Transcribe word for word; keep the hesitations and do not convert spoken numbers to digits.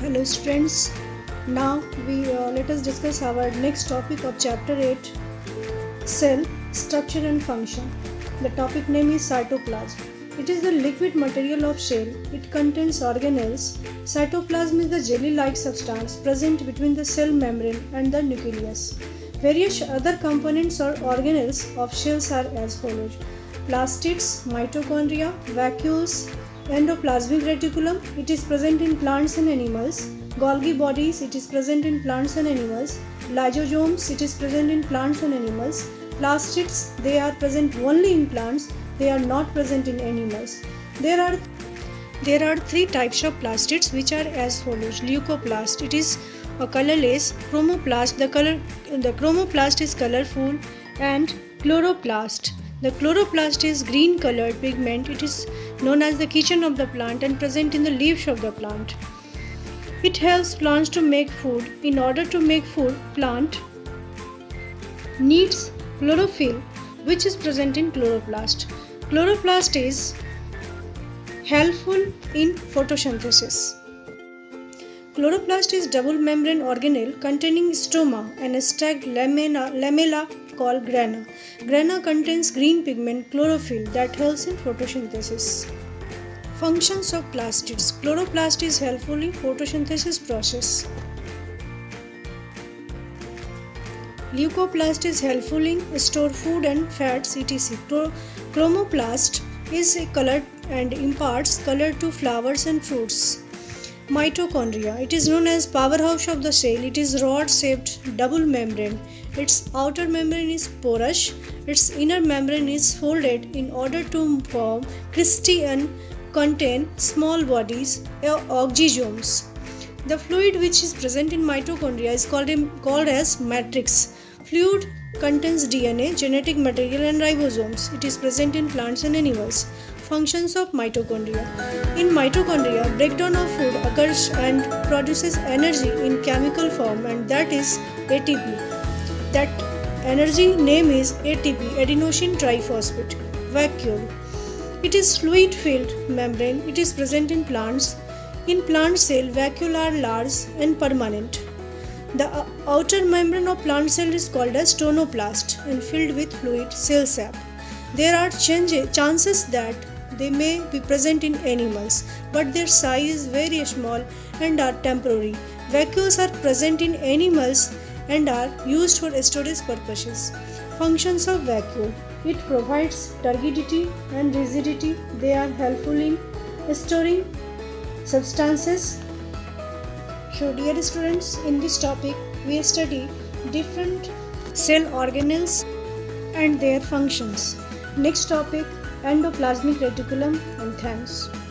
Hello students, now we uh, let us discuss our next topic of chapter eight, cell structure and function. The topic name is cytoplasm. It is the liquid material of cell. It contains organelles. Cytoplasm is the jelly-like substance present between the cell membrane and the nucleus. Various other components or organelles of cells are as follows: plastids, mitochondria, vacuoles, endoplasmic reticulum, it is present in plants and animals. Golgi bodies, it is present in plants and animals. Lysosomes, it is present in plants and animals. Plastids, they are present only in plants, they are not present in animals. There are there are three types of plastids which are as follows: leucoplast, it is a colorless; chromoplast, the color the chromoplast is colorful; and chloroplast. The chloroplast is green colored pigment. It is known as the kitchen of the plant and present in the leaves of the plant. It helps plants to make food. In order to make food, plant needs chlorophyll, which is present in chloroplast. Chloroplast is helpful in photosynthesis. Chloroplast is double membrane organelle containing stoma and a stacked lamella, lamella called grana. Grana contains green pigment chlorophyll that helps in photosynthesis. Functions of plastids. Chloroplast is helpful in photosynthesis process. Leucoplast is helpful in store food and fats, et cetera. Chromoplast is colored and imparts color to flowers and fruits. Mitochondria. It is known as powerhouse of the cell. It is rod-shaped double membrane. Its outer membrane is porous. Its inner membrane is folded in order to form cristae and contain small bodies, oxysomes. The fluid which is present in mitochondria is called, called as matrix. Fluid contains D N A, genetic material, and ribosomes. It is present in plants and animals. Functions of mitochondria. In mitochondria, breakdown of food occurs and produces energy in chemical form, and that is A T P. That energy name is A T P, adenosine triphosphate. Vacuole. It is fluid-filled membrane. It is present in plants. In plant cell, vacuole are large and permanent. The outer membrane of plant cell is called as stonoplast and filled with fluid cell sap. There are chances that they may be present in animals, but their size is very small and are temporary. Vacuoles are present in animals and are used for storage purposes. Functions of vacuole. It provides turgidity and rigidity. They are helpful in storing substances. So dear students, in this topic we study different cell organelles and their functions. Next topic, endoplasmic reticulum, and thanks.